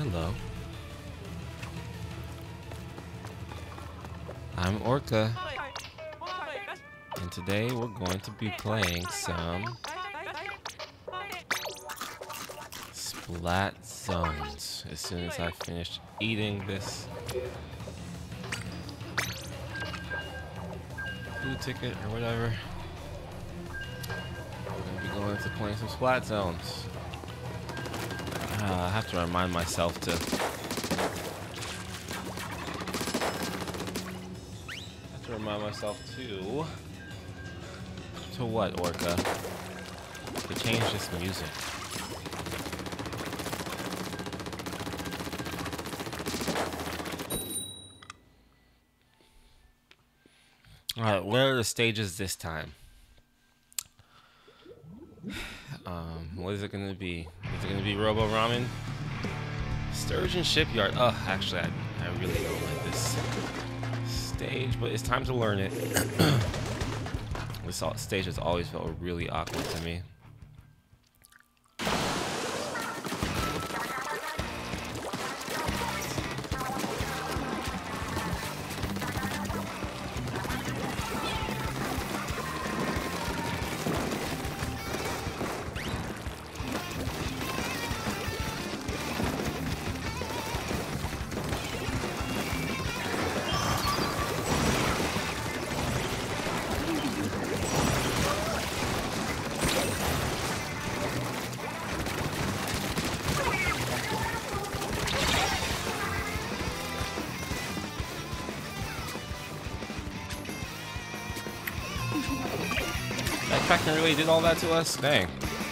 Hello. I'm Orca, and today we're going to be playing some Splat Zones as soon as I finish eating this food ticket or whatever. We're going to be going to playing some Splat Zones. I have to remind myself to to what, Orca? To change this music. Alright, what are the stages this time? What is it gonna be? Is it gonna be Robo Ramen? Sturgeon Shipyard. Oh, actually, I really don't like this stage, but it's time to learn it. This stage has always felt really awkward to me. That tractor really did all that to us? Dang.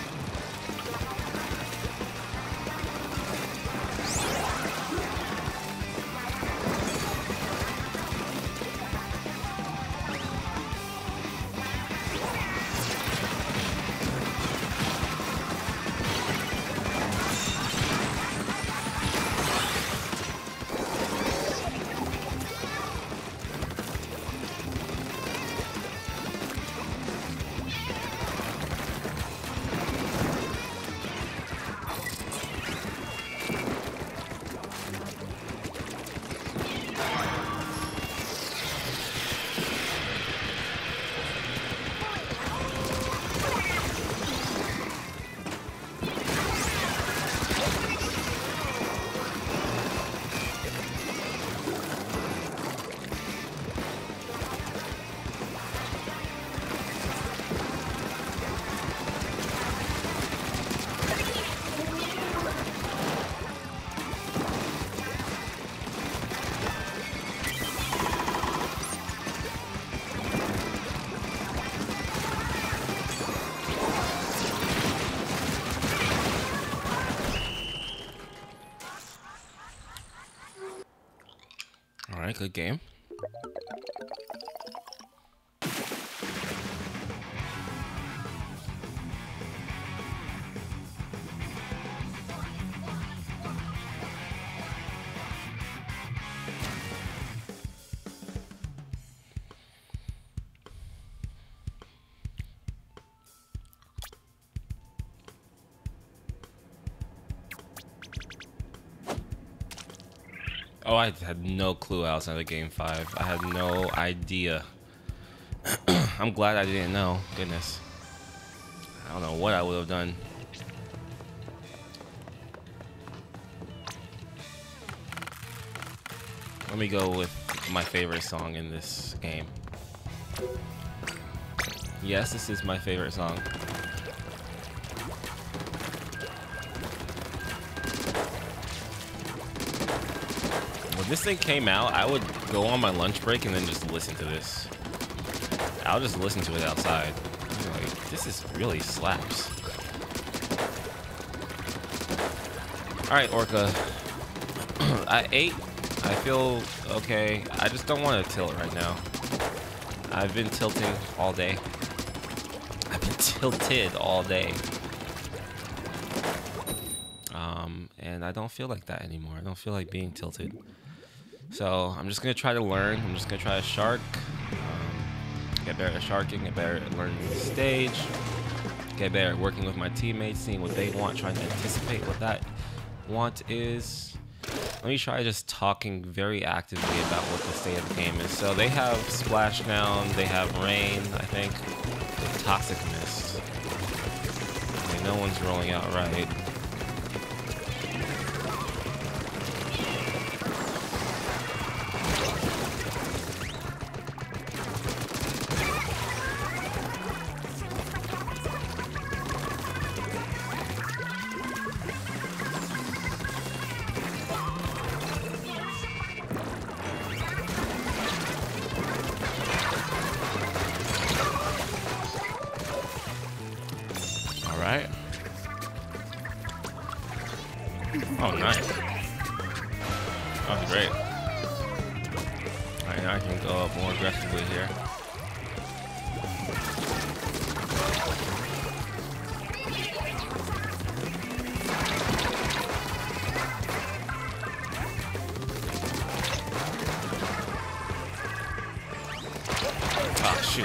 Alright, good game. Oh, I had no clue outside of Game 5. I had no idea. I'm glad I didn't know. Goodness. I don't know what I would have done. Let me go with my favorite song in this game. Yes, this is my favorite song. When this thing came out, I would go on my lunch break and then just listen to this. I'll just listen to it outside. I'm like, this is really slaps. Alright, Orca. I ate. I feel okay. I just don't want to tilt right now. I've been tilting all day. I've been tilted all day. And I don't feel like that anymore. I don't feel like being tilted. So I'm just gonna try to learn. I'm just gonna try to shark. Get better at sharking, get better at learning the stage, get better at working with my teammates, seeing what they want, trying to anticipate what that want is, let me try just talking very actively about what the state of the game is. So they have Splashdown, they have Rain, I think, with Toxic Mist. Okay, no one's rolling out right. Alright. Oh, nice. That was great. Alright, now I can go up more aggressively here. Ah, shoot.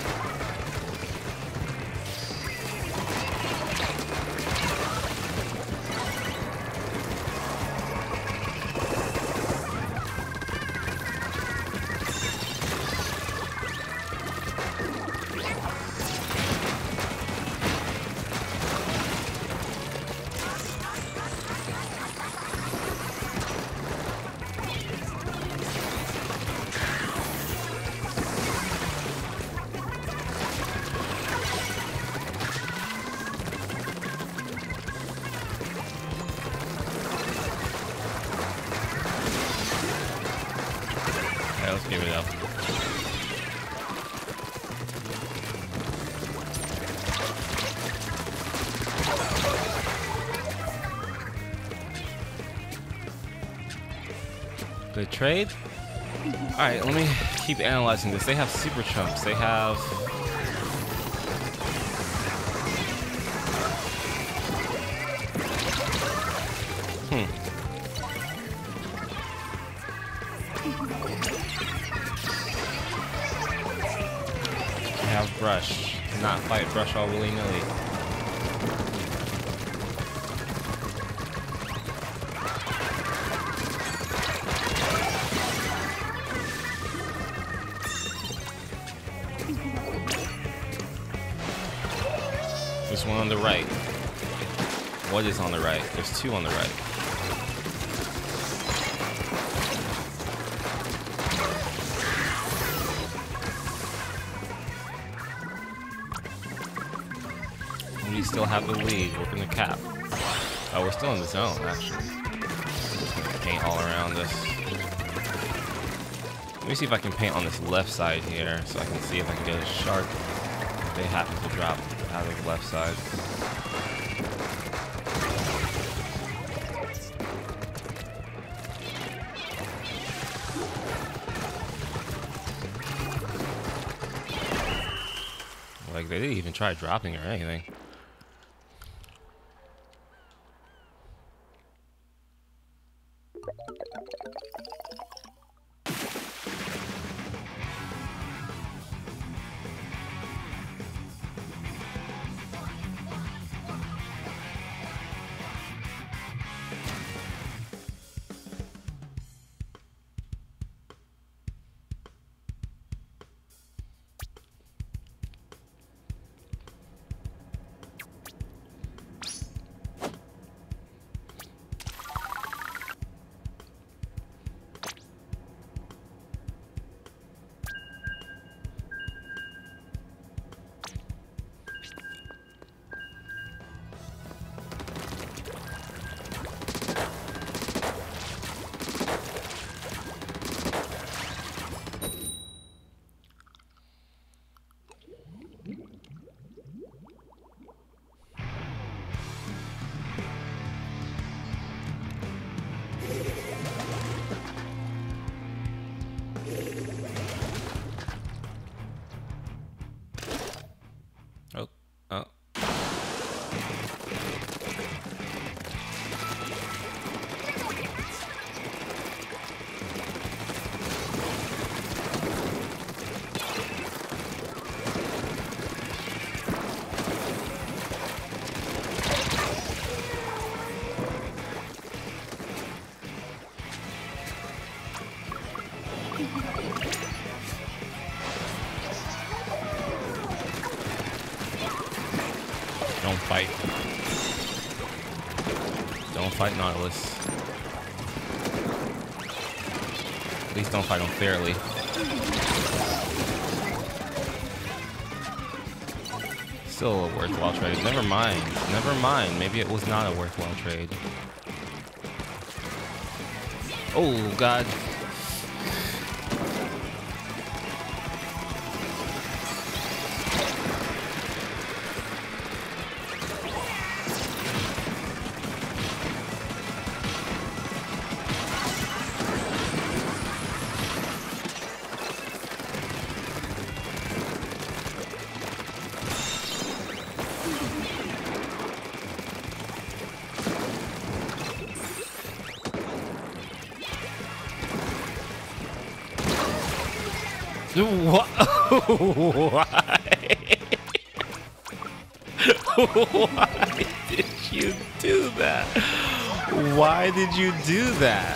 Alright, let's give it up. Good trade. Alright, let me keep analyzing this. They have Super Chumps. They have... They have Brush. Cannot fight Brush all willy-nilly. There's one on the right. What is on the right? There's two on the right. We still have the lead. Working the cap. Oh, we're still in the zone, actually. Just gonna paint all around this. Let me see if I can paint on this left side here, so I can see if I can get a shark. If they happen to drop out of the left side. Like, they didn't even try dropping or anything. fight. Don't fight Nautilus. At least don't fight him fairly. Still a worthwhile trade. Never mind. Never mind. Maybe it was not a worthwhile trade. Oh, God. What? Why? Why did you do that? Why did you do that?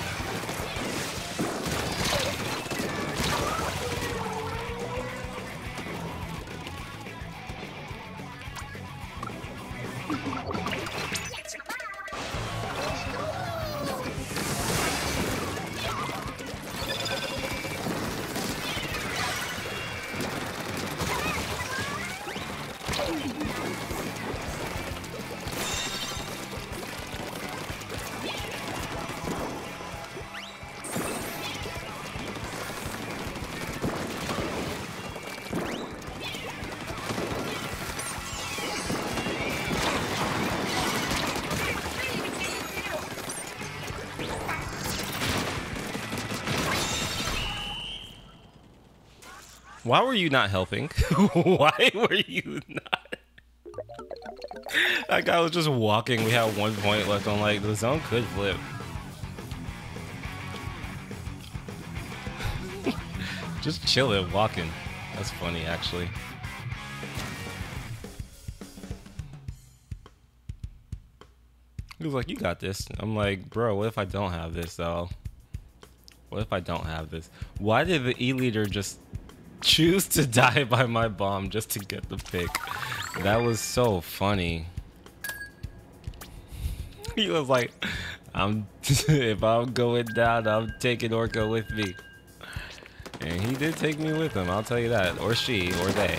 Why were you not helping? Why were you not? That guy was just walking. We had 1 point left. I'm like, the zone could flip. Just chilling, walking. That's funny, actually. He was like, you got this. I'm like, bro, what if I don't have this, though? What if I don't have this? Why did the E-leader just choose to die by my bomb just to get the pick? That was so funny. He was like, if I'm going down, I'm taking Orca with me. And he did take me with him, I'll tell you that. Or she, or they.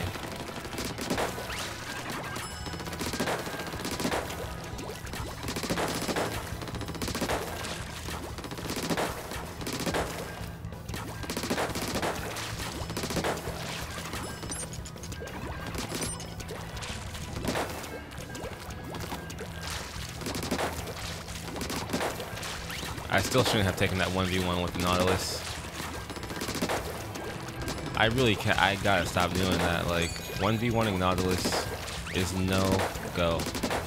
I still shouldn't have taken that 1v1 with the Nautilus. I really can't. I gotta stop doing that. Like, 1v1ing Nautilus is no go.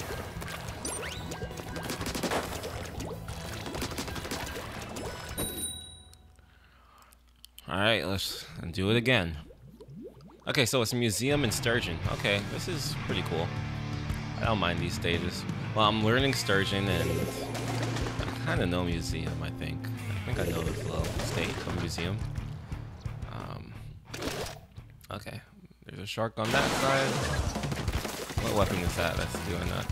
Alright, let's do it again. Okay, so it's a museum in Sturgeon. Okay, this is pretty cool. I don't mind these stages. Well, I'm learning Sturgeon and I kind of know museum, I think. I know this little state of museum. Okay, there's a shark on that side. What weapon is that that's doing that?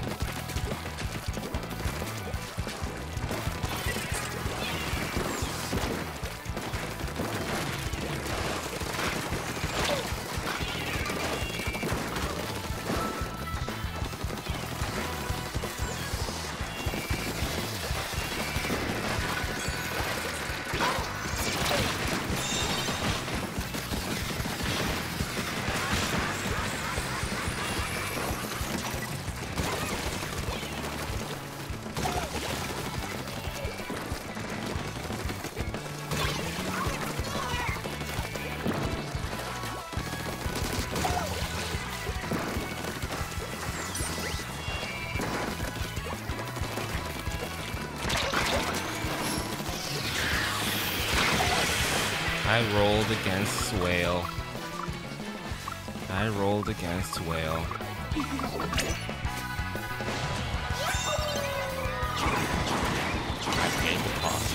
I rolled against Whale. I rolled against Whale. I paid the cost.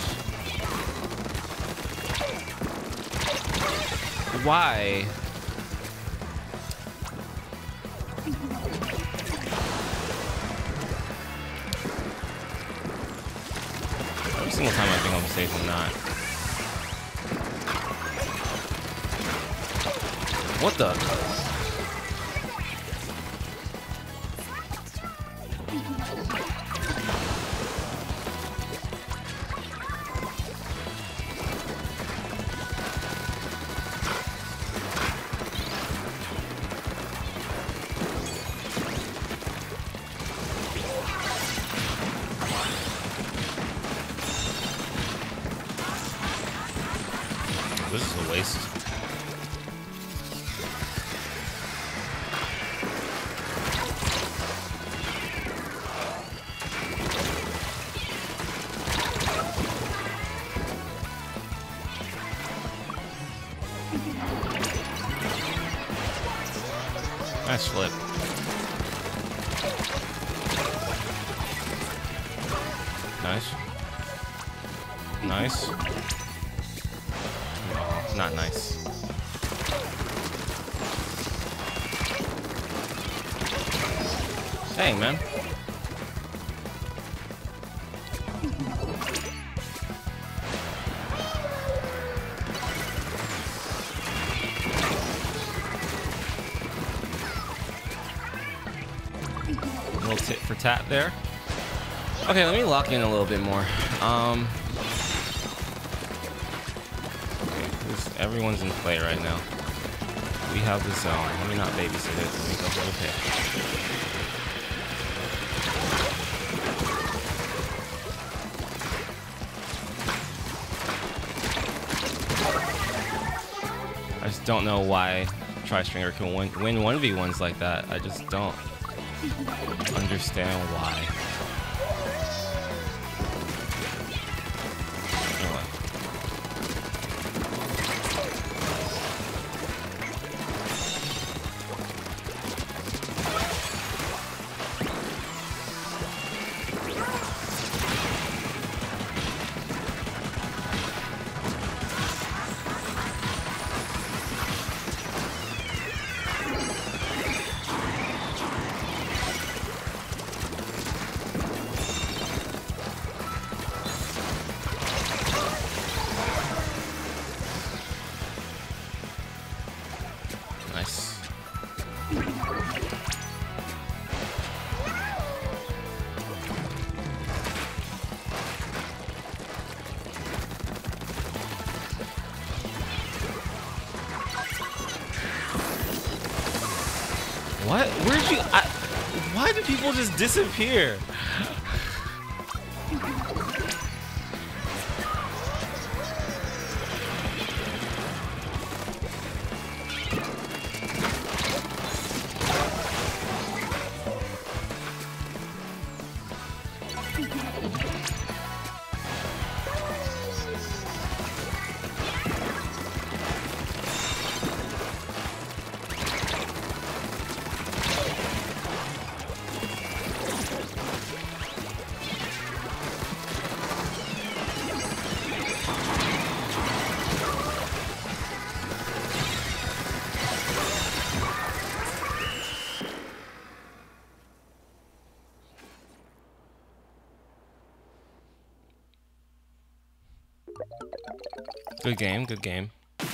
Why? Every single time I think I'm safe, I'm not. What the? This is a waste. Nice flip. Nice. Nice. No, not nice. Dang, man. A little tit for tat there. Okay, let me lock in a little bit more. Everyone's in play right now. We have the zone. Let me not babysit it. Let me go for the pick. I just don't know why Tri-Stringer can win 1v1s like that. I just don't understand why. Nice. What? Where'd you? Why do people just disappear? Good game, good game.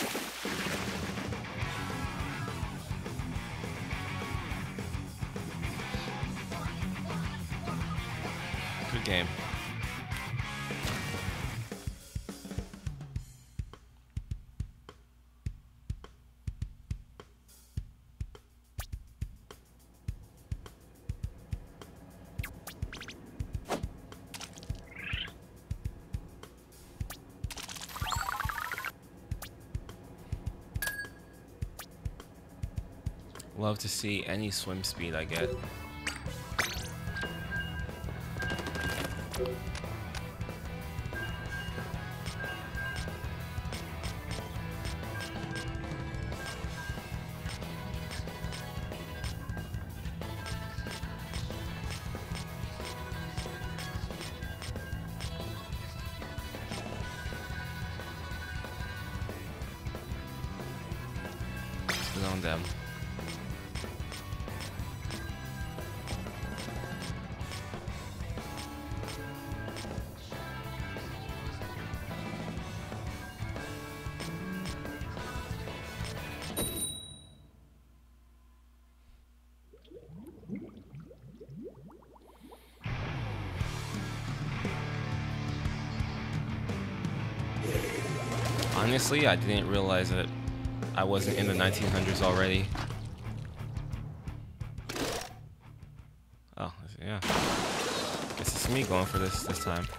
Good game. Love to see any swim speed I get. It's on them. Honestly, I didn't realize that I wasn't in the 1900s already. Oh, yeah. Guess it's me going for this time.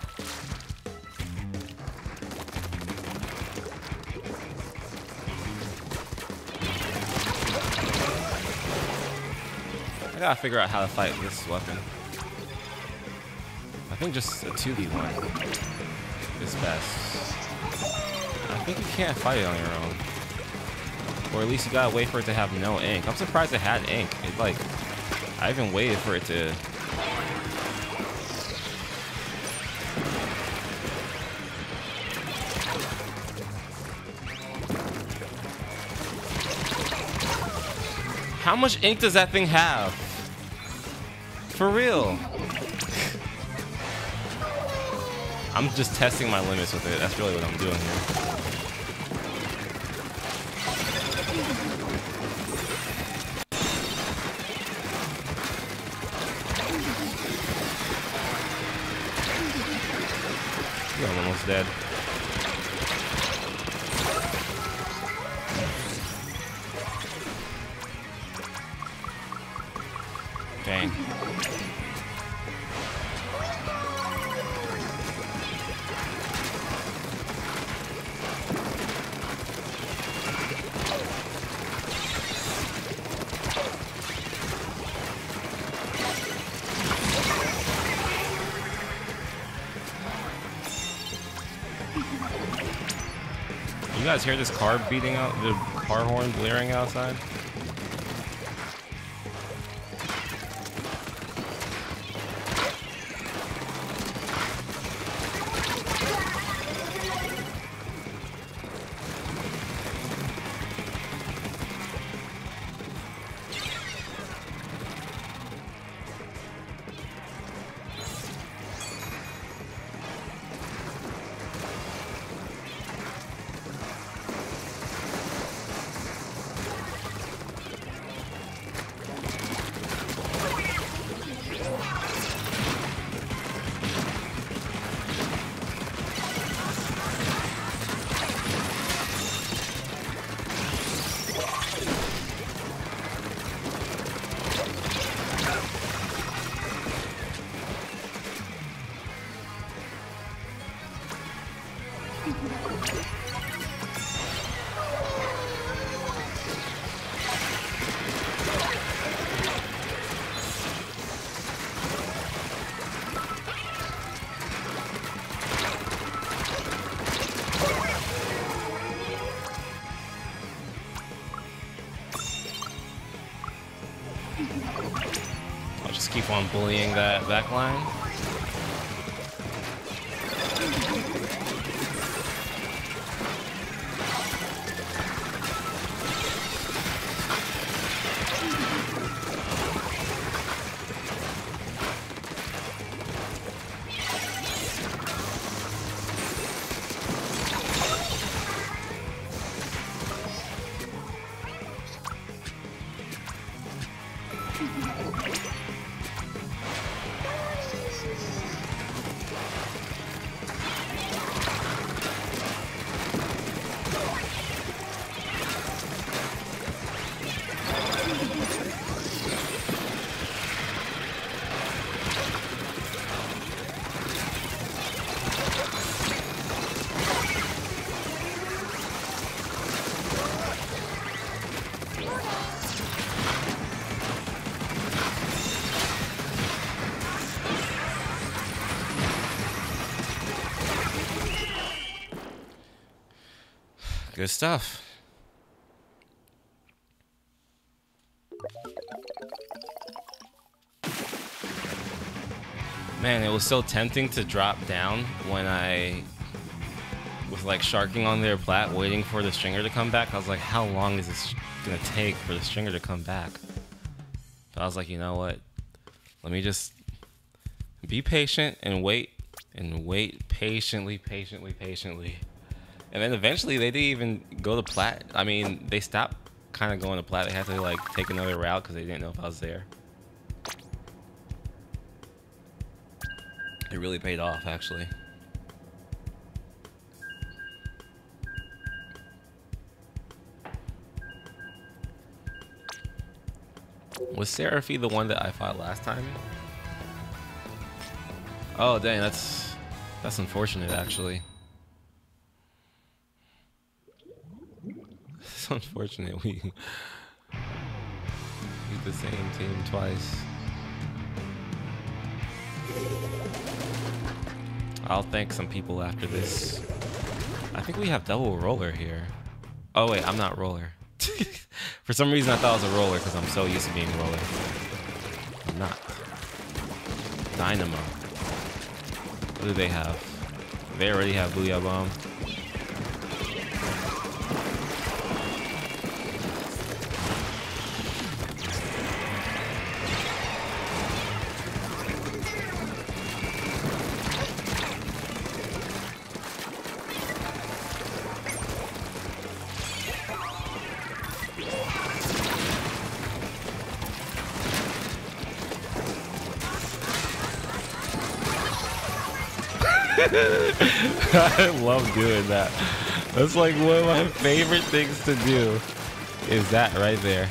I gotta figure out how to fight this weapon. I think just a 2v1 is best. I think you can't fight it on your own. Or at least you gotta wait for it to have no ink. I'm surprised it had ink. It like, I even waited for it to... How much ink does that thing have? For real. I'm just testing my limits with it. That's really what I'm doing here. Yeah, I'm almost dead. Dang. You guys hear this car beating out, the car horn blaring outside? I'll just keep on bullying that back line. Good stuff. Man, it was so tempting to drop down when I was like sharking on their plat, waiting for the stringer to come back. I was like, how long is this gonna take for the stringer to come back? But I was like, you know what? Let me just be patient and wait patiently. And then eventually they didn't even go to plat. I mean, they stopped kind of going to plat. They had to like take another route because they didn't know if I was there. It really paid off, actually. Was Seraphy the one that I fought last time? Oh dang, that's unfortunate actually. It's unfortunate we beat the same team twice. I'll thank some people after this. I think we have double roller here. Oh wait, I'm not roller. For some reason I thought it was a roller because I'm so used to being roller. I'm not. Dynamo. What do they have? They already have Booyah Bomb. I love doing that. That's like one of my favorite things to do. Is that right there.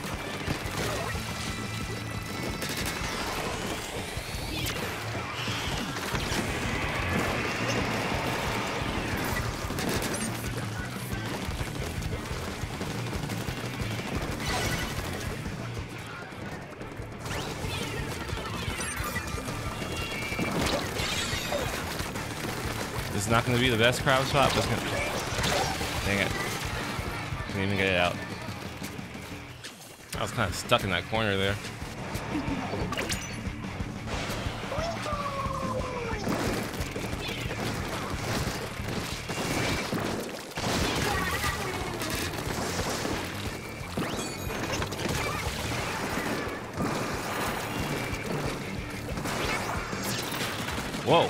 It's not going to be the best crowd spot, but it's going to... Dang it. Couldn't even get it out. I was kind of stuck in that corner there. Whoa.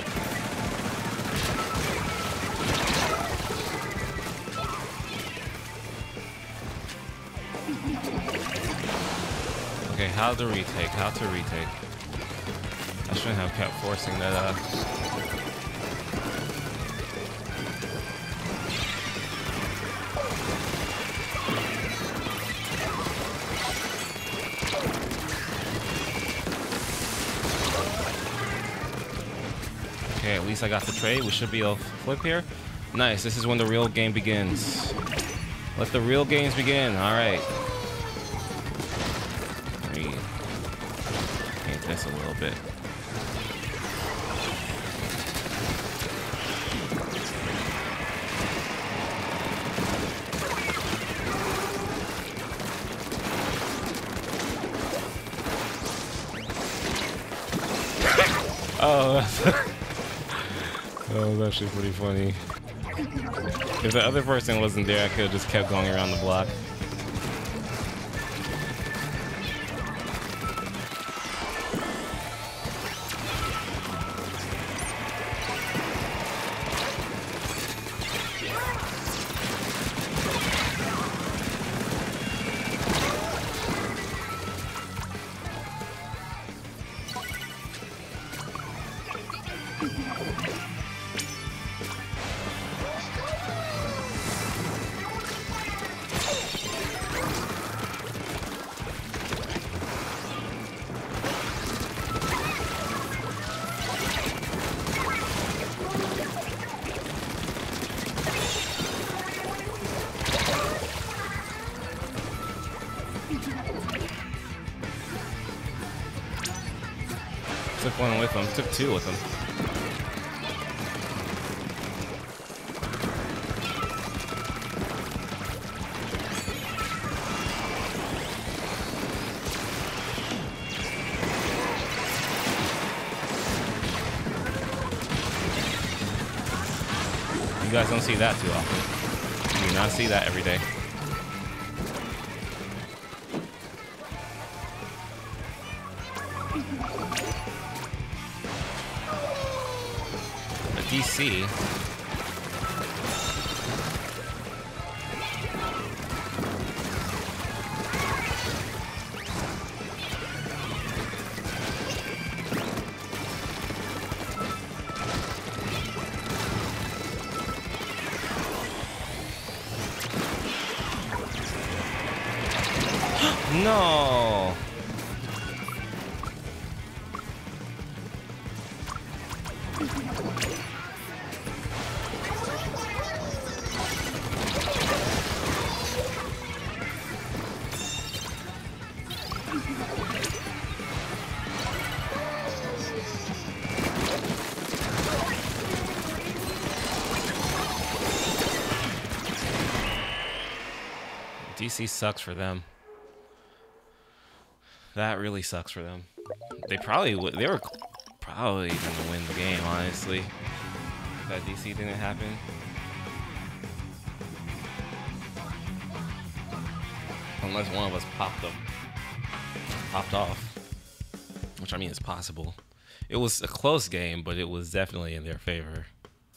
Okay, how to retake, how to retake. I shouldn't have kept forcing that up. Okay, at least I got the trade. We should be able to flip here. Nice, this is when the real game begins. Let the real games begin, alright. This a little bit. Oh, that was actually pretty funny. If the other person wasn't there, I could have just kept going around the block. Took one with him, took two with him. You guys don't see that too often. You do not see that every day. DC. No. DC sucks for them. That really sucks for them. They probably would. They were probably gonna win the game, honestly. If that DC didn't happen. Unless one of us popped off, which I mean is possible. It was a close game, but it was definitely in their favor.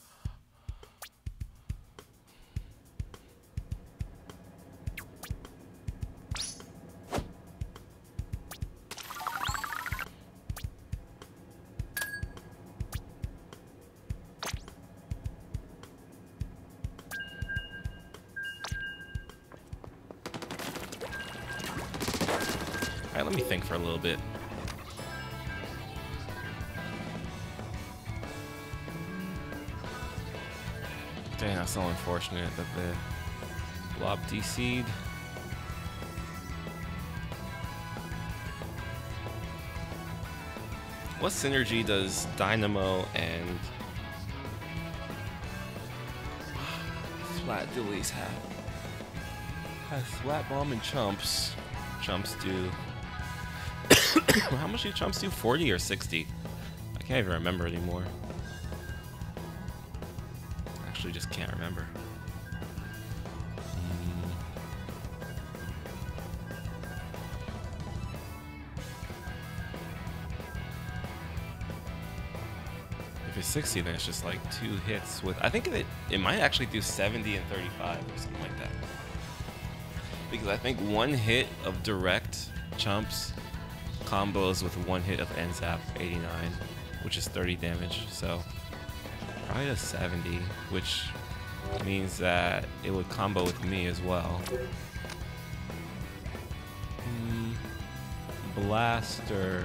Let me think for a little bit. Dang, that's so unfortunate that the blob DC'd. What synergy does Dynamo and Splat Dillies have? Has Splat Bomb and Chumps do? How much do Chumps do? 40 or 60? I can't even remember anymore. Actually, just can't remember. If it's 60, then it's just like 2 hits with. I think it might actually do 70 and 35 or something like that. Because I think 1 hit of direct Chumps combos with 1 hit of NZAP 89, which is 30 damage. So probably a 70, which means that it would combo with me as well. Blaster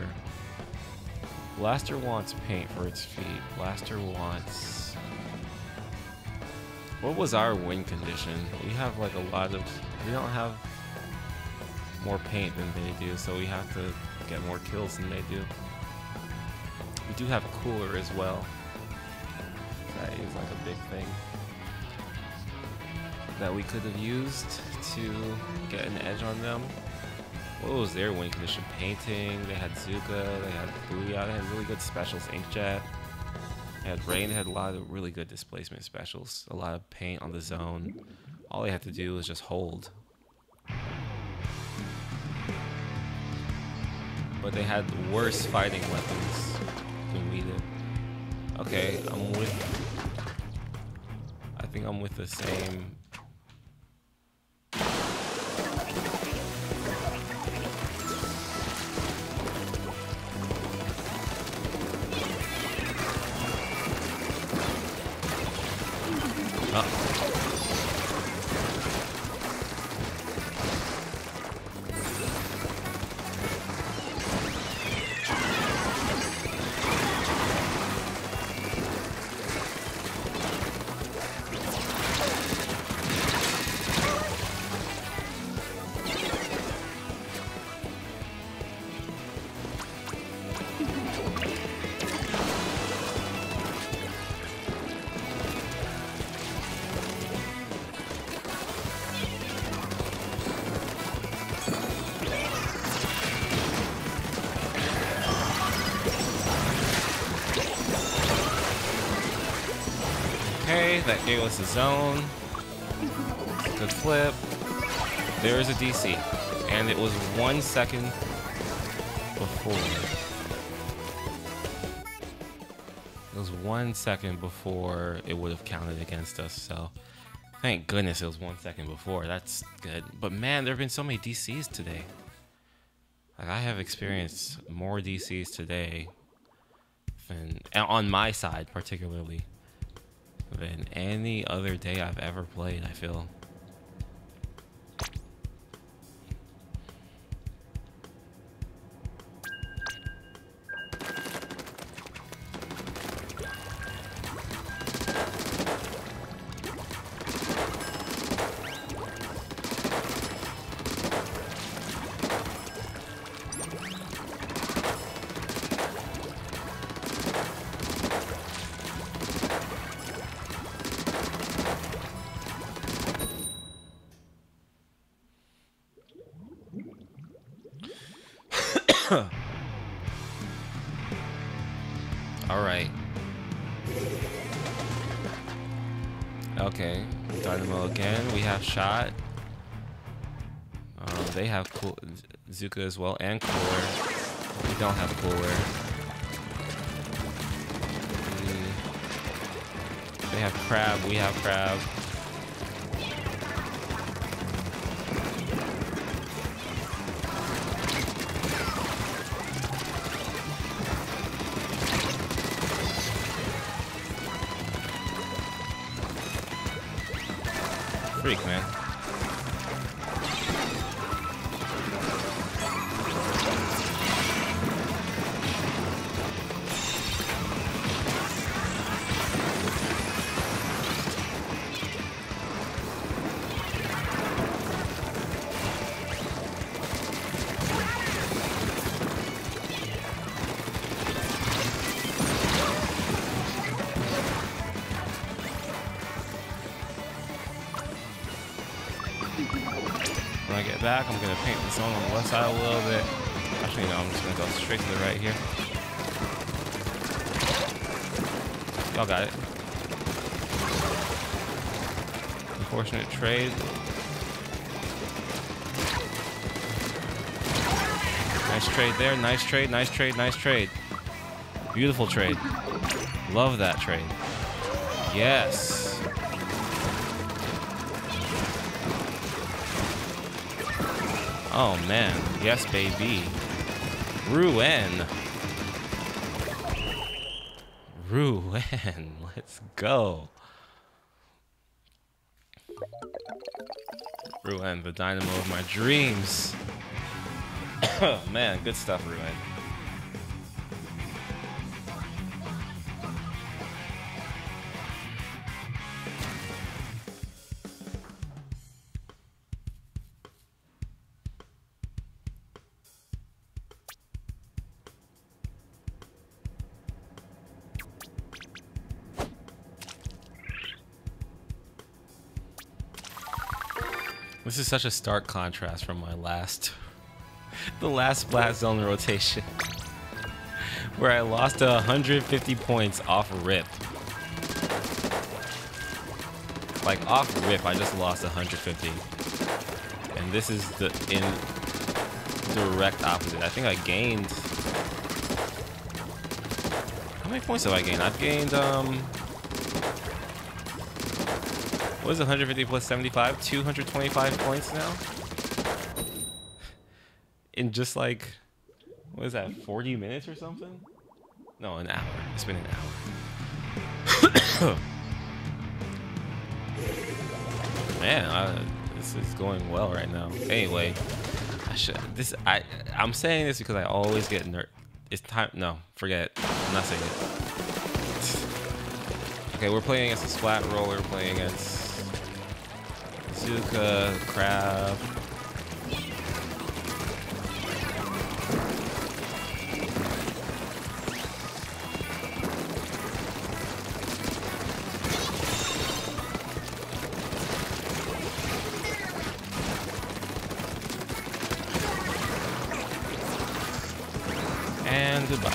wants paint for its feet. Blaster wants... What was our win condition? We have like a lot of... We don't have more paint than they do, so we have to get more kills than they do. We do have cooler as well. That is like a big thing that we could have used to get an edge on them. What was their win condition? Painting, they had Zuka, they had Booyah, they had really good specials, Inkjet. They had Rain, they had a lot of really good displacement specials, a lot of paint on the zone. All they had to do was just hold. But they had worse fighting weapons than we did. Okay, I think I'm with the same. That gave us a zone. Good flip. There is a DC. And it was 1 second before. It was 1 second before it would have counted against us, so thank goodness it was 1 second before. That's good. But man, there have been so many DCs today. Like, I have experienced more DCs today than on my side particularly than any other day I've ever played, I feel. Alright. Okay. Dynamo again. We have shot. They have cool Zuka as well, and Cooler. We don't have Cooler. They have Crab. We have Crab. Freak, man. When I get back, I'm gonna paint the zone on the left side a little bit. Actually, no, I'm just gonna go straight to the right here. Y'all got it. Unfortunate trade. Nice trade there. Nice trade, nice trade, nice trade. Beautiful trade. Love that trade. Yes. Oh man, yes baby. Ruin. Ruin, let's go. Ruin, the dynamo of my dreams. Man, good stuff, Ruin. This is such a stark contrast from my the last Splat Zone rotation, where I lost 150 points off rip. Like off rip, I just lost 150, and this is the direct opposite. I think I gained. How many points have I gained? I've gained what is 150 plus 75? 225 points now? In just like, what is that, 40 minutes or something? No, an hour. It's been an hour. Man, this is going well right now. Anyway, I'm saying this because I always get It's time. No, forget it. I'm not saying it. Okay, we're playing against a Splat Roller. We're playing against Zuka, Crab. And goodbye.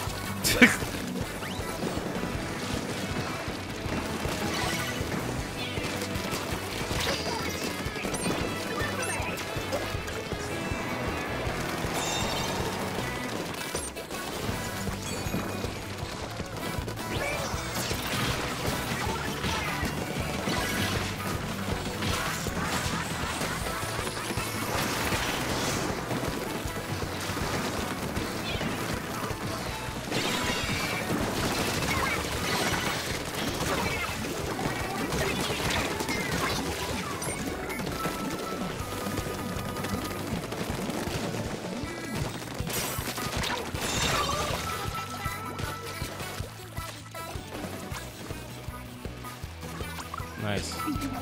Nice.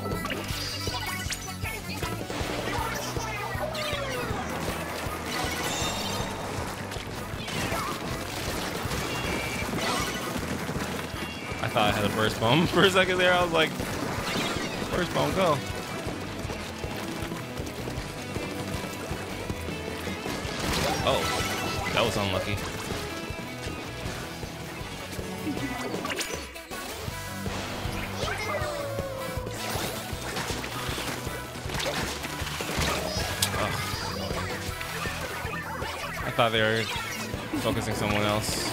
I thought I had a burst bomb for a second there. I was like, burst bomb, go. Oh, that was unlucky. I thought they were focusing someone else.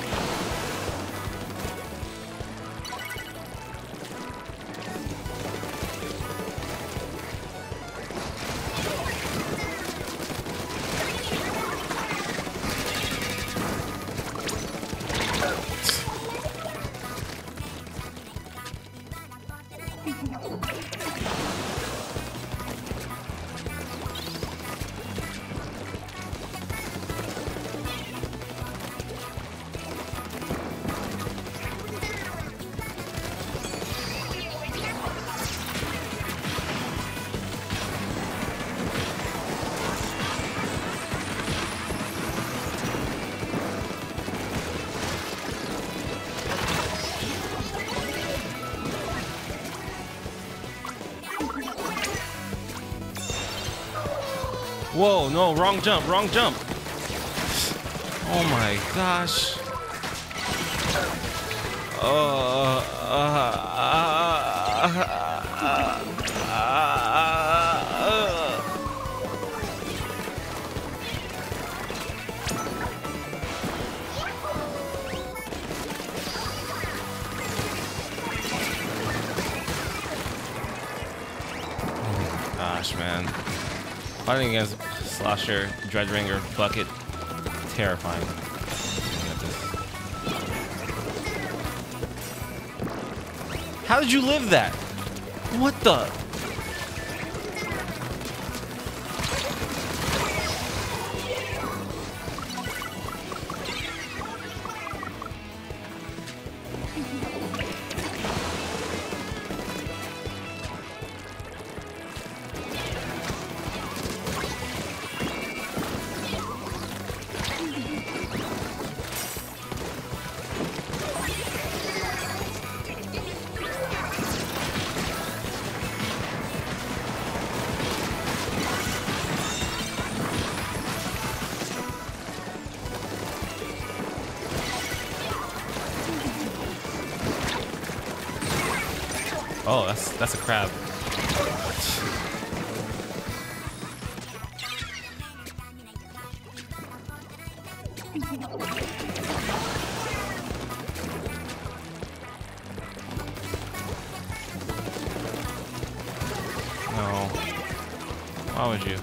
Whoa, no, wrong jump, wrong jump. Oh my gosh. Gosh, man. Fighting against Slosher, Dreadringer, Bucket, terrifying. How did you live that? What the? Oh, that's a crab. No. Why would you?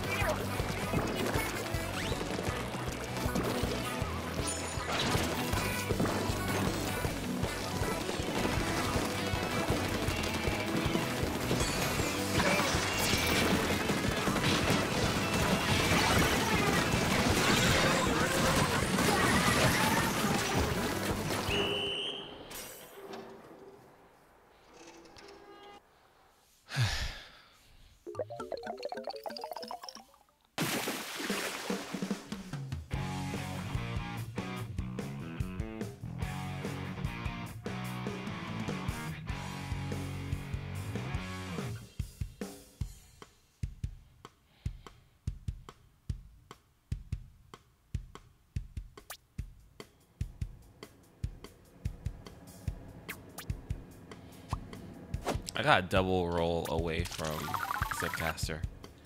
I got a double roll away from Zipcaster.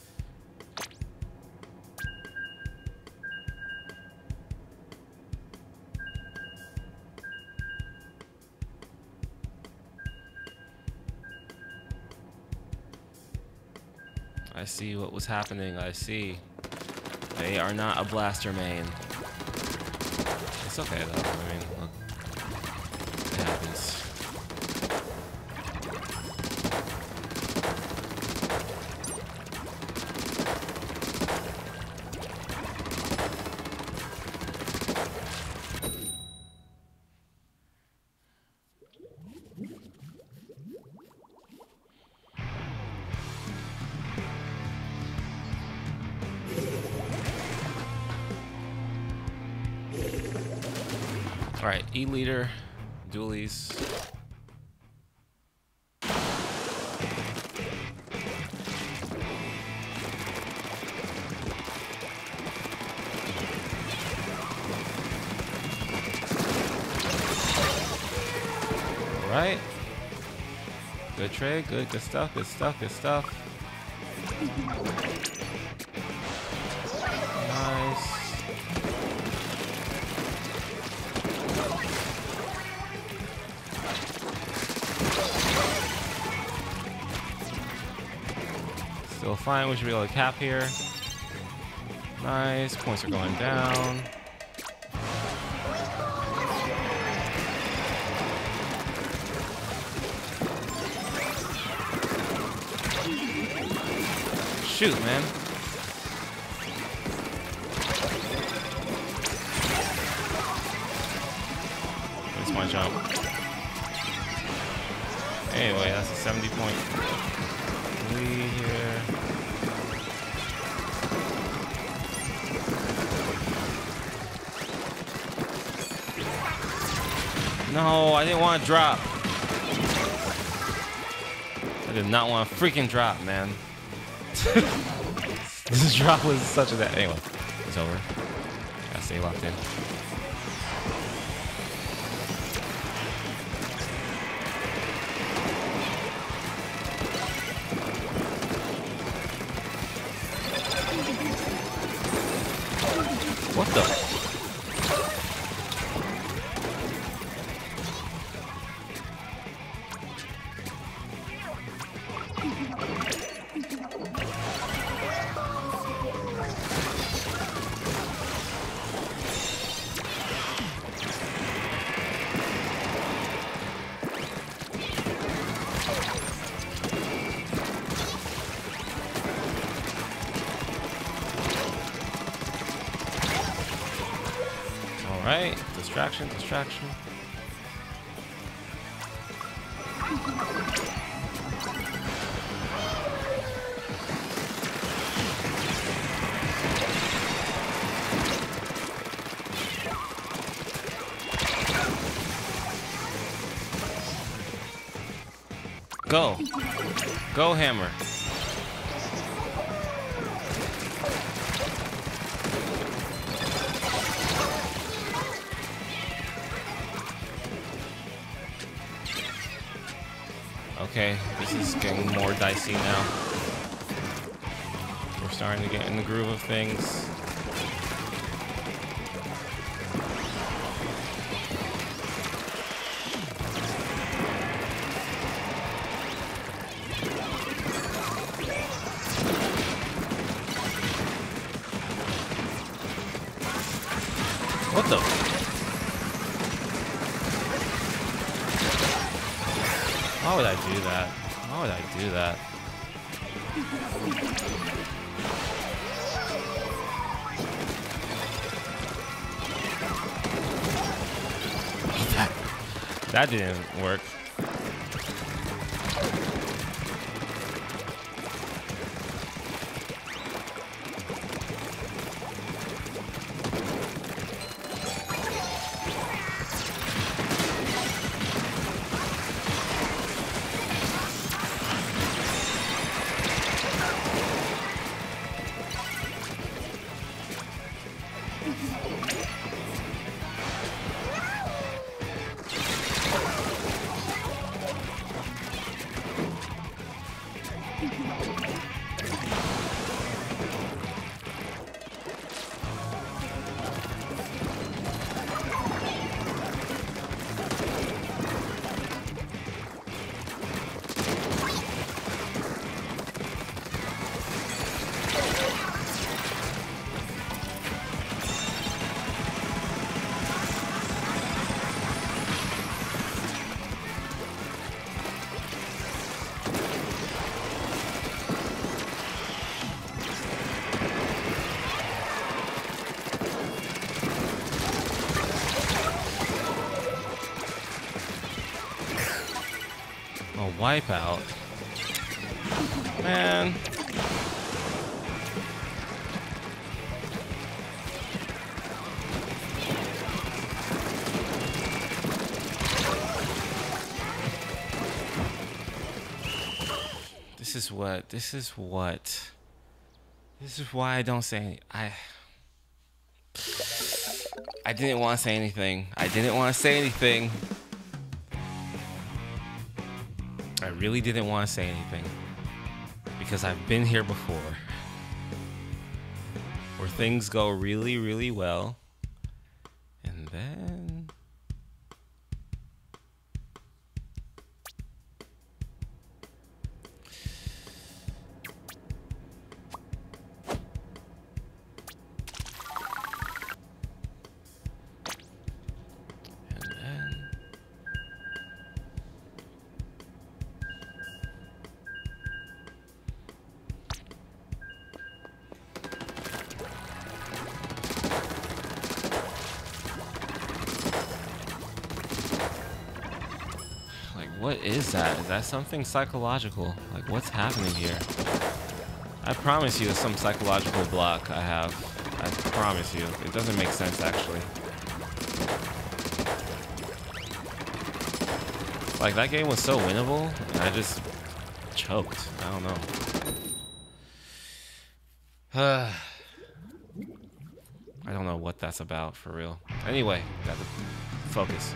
I see what was happening. I see. They are not a blaster main. It's okay though. I mean, look, it happens. All right, E-Leader, dualies. right. Good trade. Good stuff. Good stuff. Good stuff. Nice. Still fine. We should be able to cap here. Nice. Points are going down. Shoot, man. That's my jump. Anyway, that's a 70-point lead here. No, I didn't want to drop. I did not want to freaking drop, man. This drop was such a that. Anyway, it's over. Gotta stay locked in. What the? Alright, distraction, distraction. Go. Go, hammer. Okay, this is getting more dicey now. We're starting to get in the groove of things. What the? Why would I do that? Why would I do that? That didn't work. Wipeout. Man. This is why I don't say I didn't want to say anything. I didn't want to say anything. I really didn't want to say anything because I've been here before where things go really, really well and then what is that? Is that something psychological? Like, what's happening here? I promise you it's some psychological block I have. I promise you. It doesn't make sense, actually. Like, that game was so winnable, and I just choked. I don't know. I don't know what that's about, for real. Anyway, gotta focus.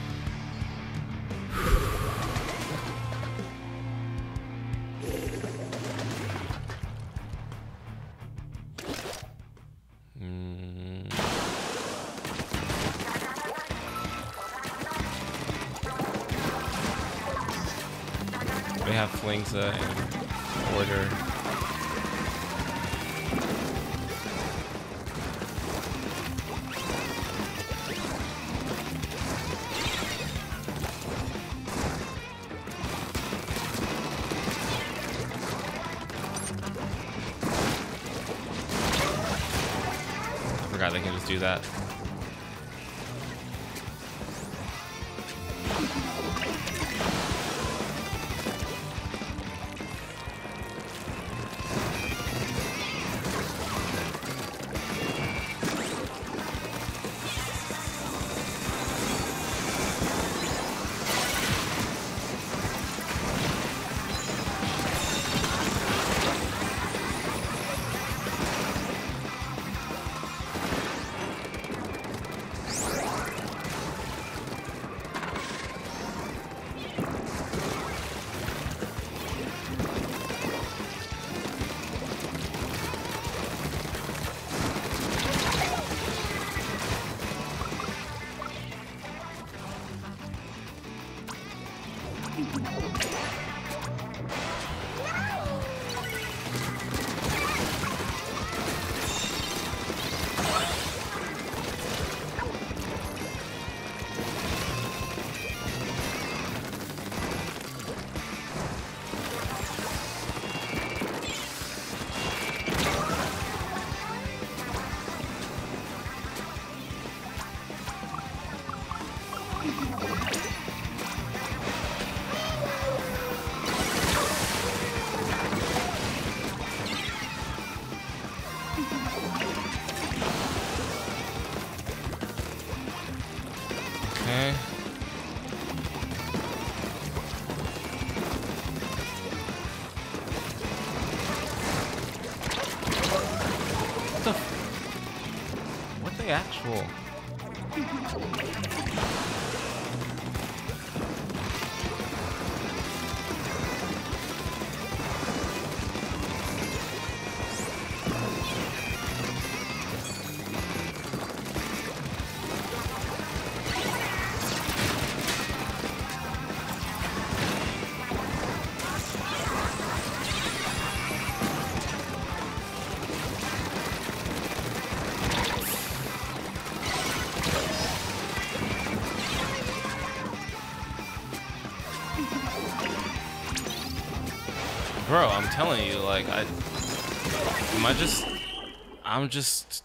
They have Flingsa and Order. I forgot they can just do that. Okay. What the actual? Bro, I'm telling you, like, I'm just...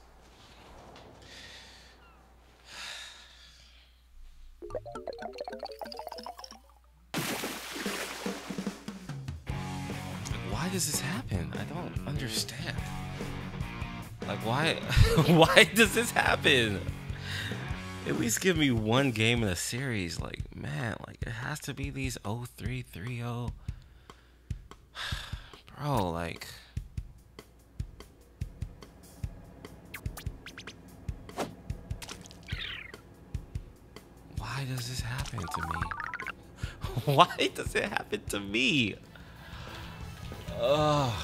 Why does this happen? I don't understand. Like, why, why does this happen? At least give me one game in a series. Like, man, like, it has to be these 03, 3-0. Bro, like... Why does this happen to me? Why does it happen to me? Ugh.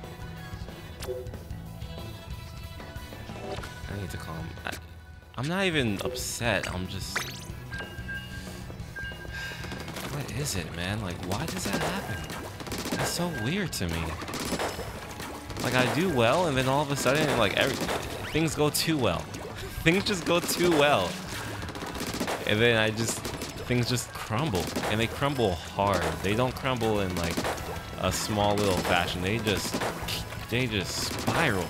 I need to calm. I'm not even upset. I'm just... What is it, man? Like, why does that happen? It's so weird to me. Like, I do well, and then all of a sudden, like, things go too well. Things just go too well. And then things just crumble. And they crumble hard. They don't crumble in, like, a small little fashion. They just spiral.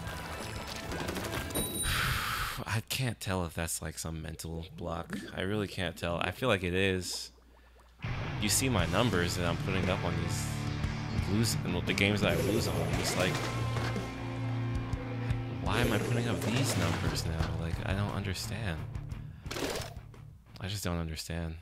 I can't tell if that's, like, some mental block. I really can't tell. I feel like it is. You see my numbers that I'm putting up on these the games that I lose on. I'm just like, why am I putting up these numbers now? Like, I don't understand. I just don't understand.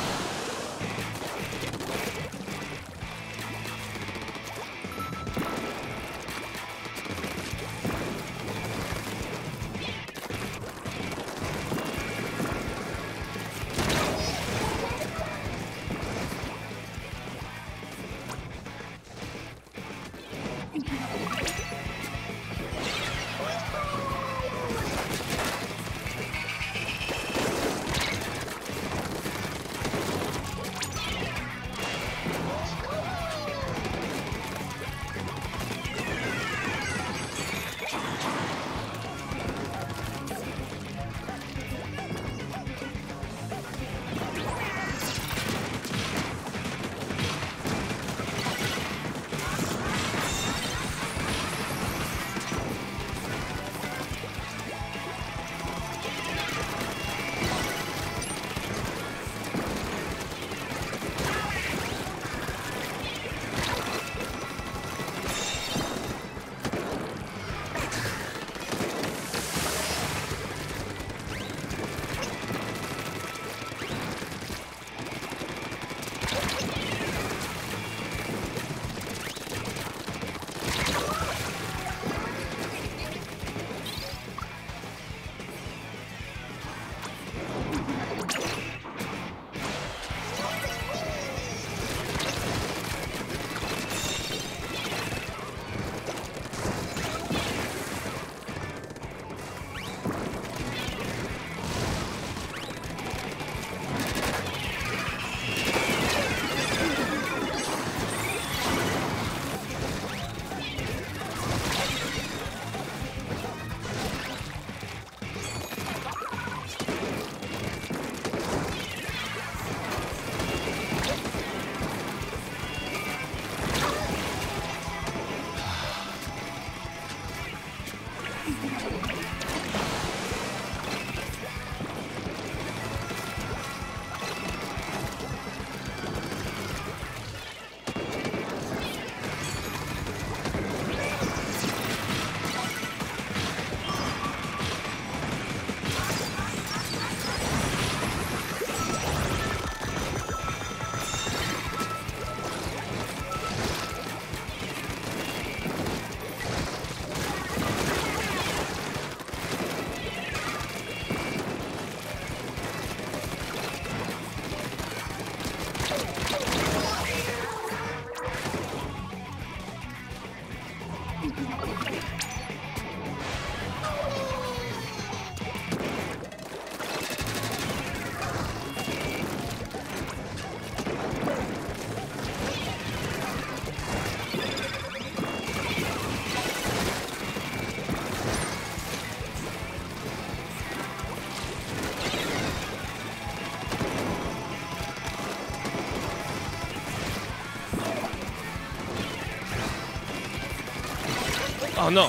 Oh no.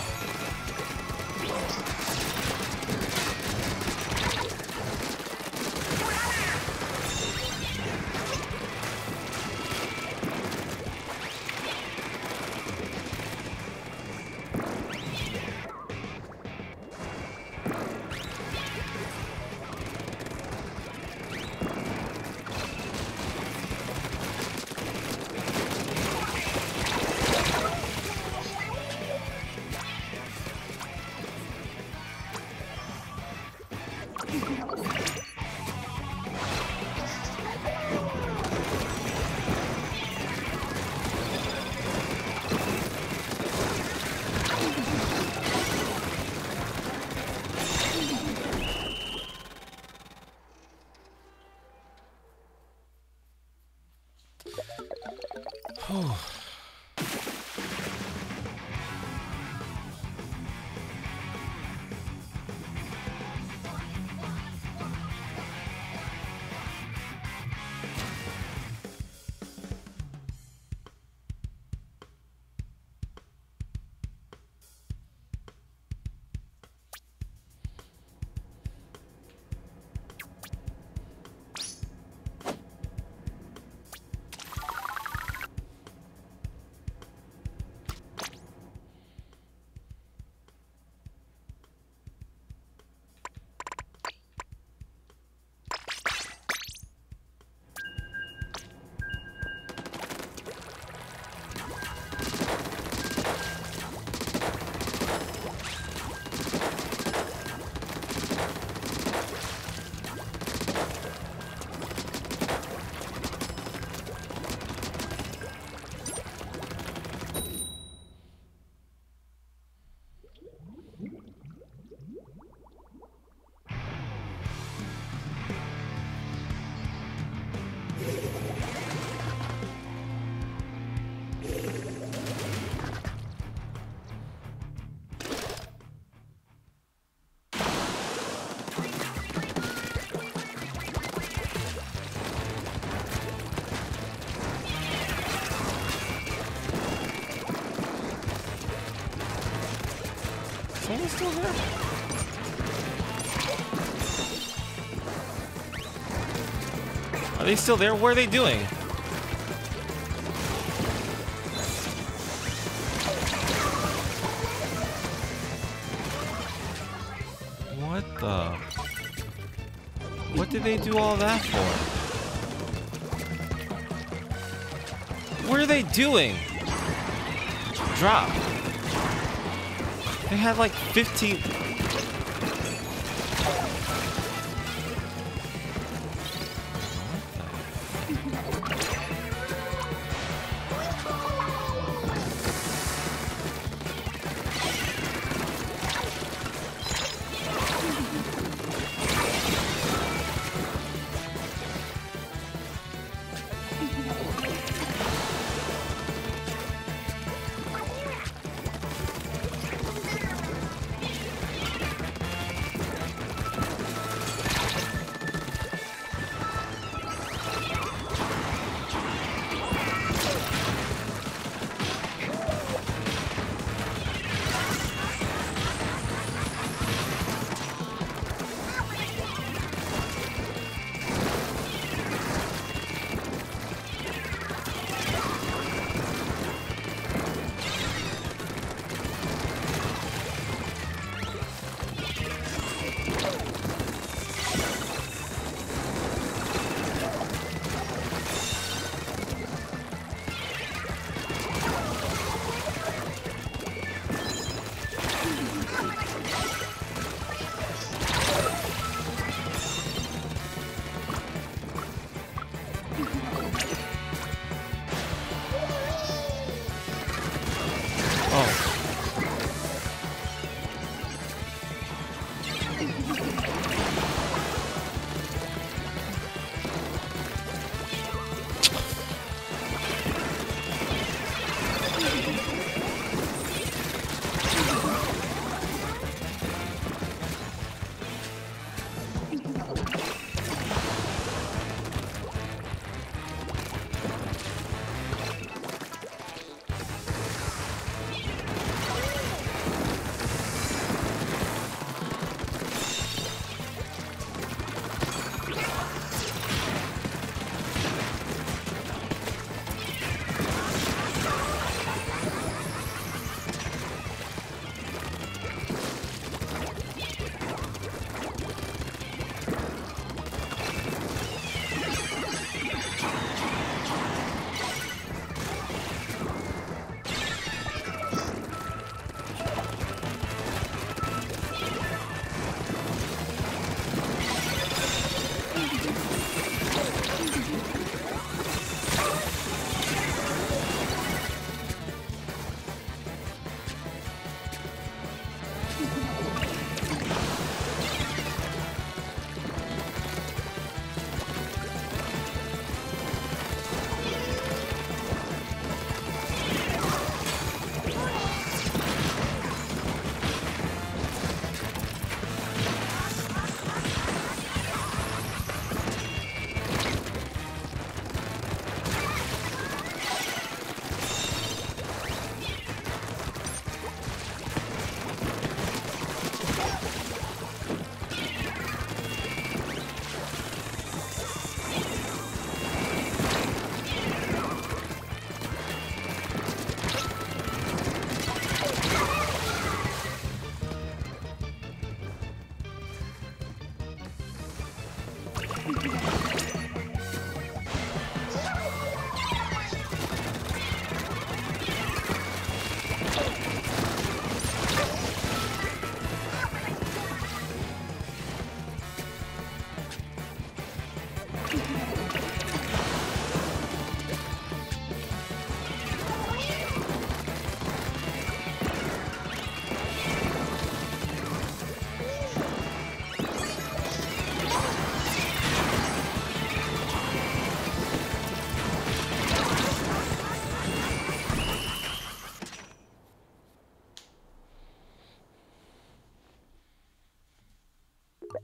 Whew. Someone's still there? Are they still there? What are they doing? What the? What did they do all that for? What are they doing? Drop. They had like 15.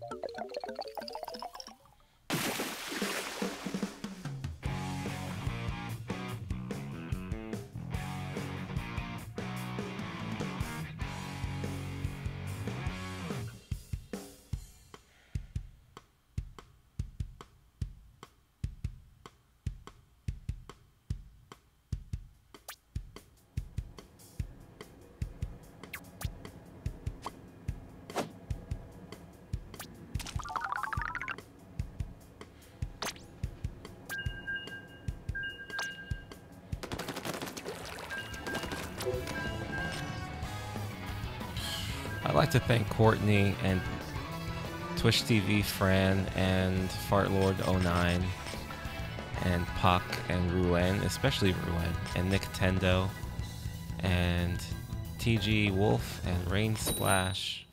I'd like to thank Courtney and Twitch TV Fran and Fartlord09 and Puck and Ruan, especially Ruan, and Nicktendo and TG Wolf and Rain Splash.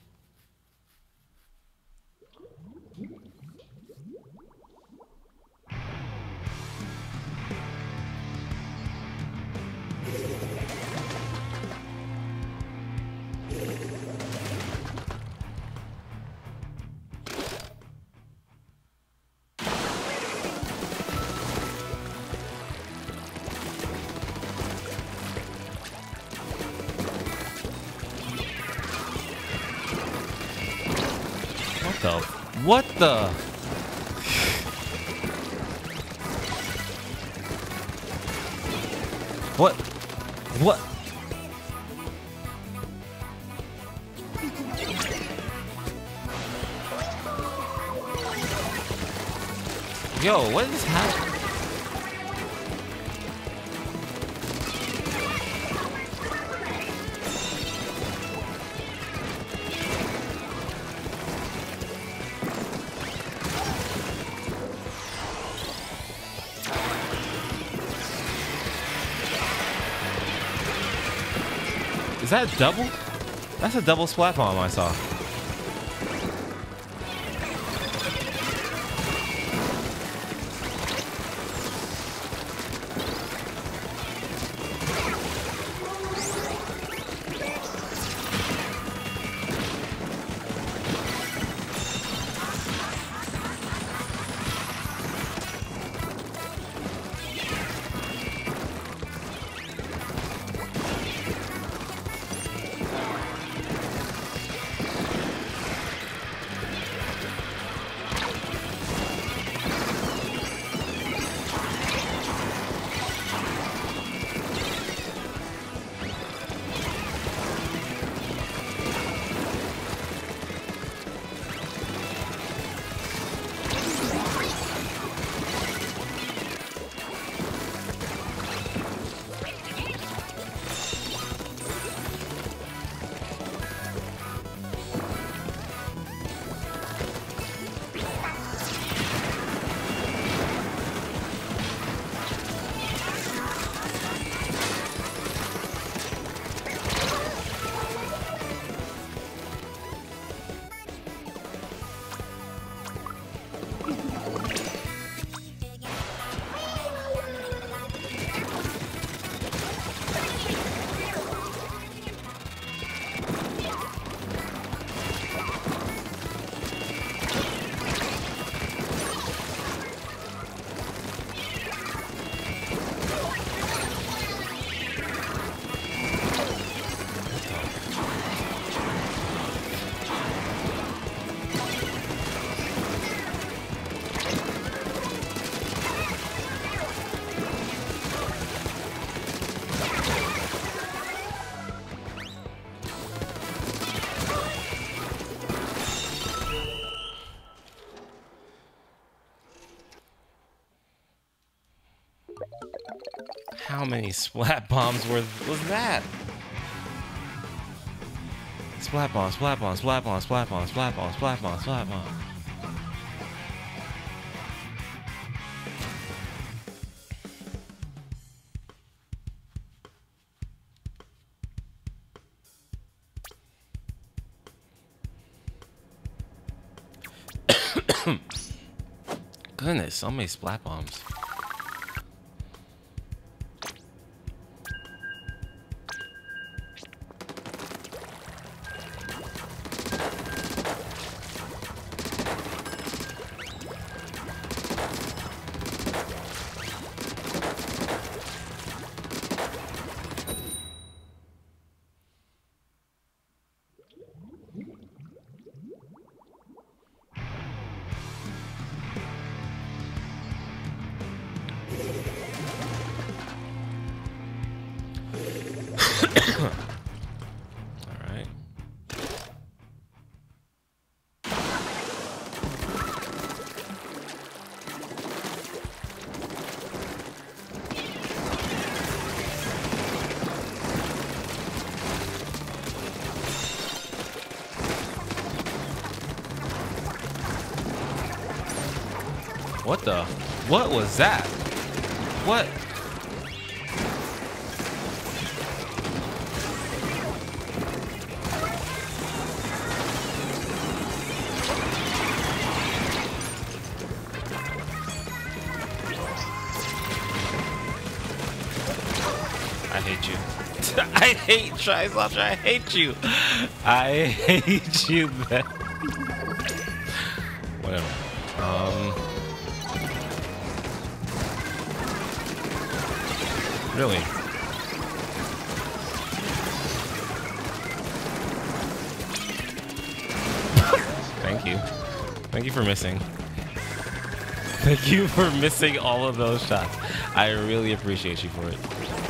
What the? What? What? Yo, what is happening? Is that a double? That's a double splat bomb I saw. How many splat bombs was that? Splat bomb, splat bomb, splat bomb, splat bomb, splat bomb, splat bomb, splat bomb. Goodness, so many splat bombs. Alright. What the? What was that? What? I hate you. I hate Triceratops. I hate you. I hate you, man. Whatever. Really? Thank you. Thank you for missing. Thank you for missing all of those shots. I really appreciate you for it.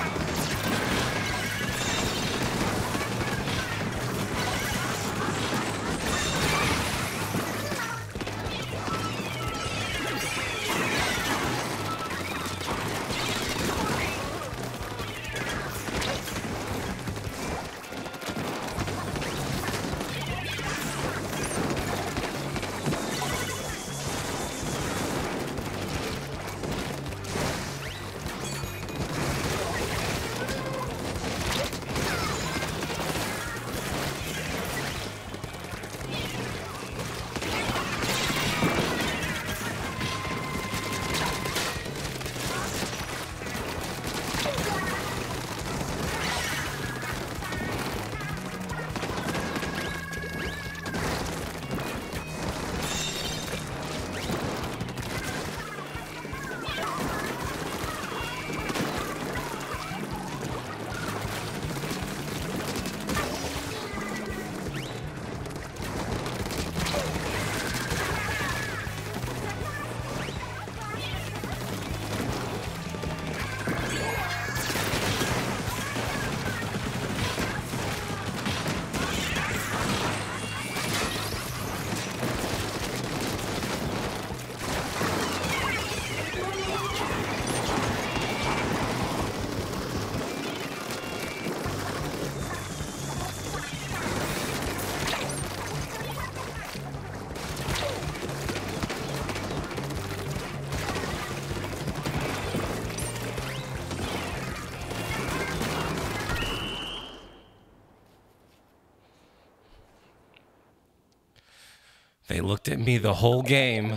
They looked at me the whole game.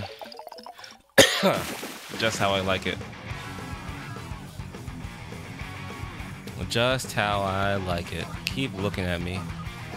Just how I like it. Just how I like it. Keep looking at me.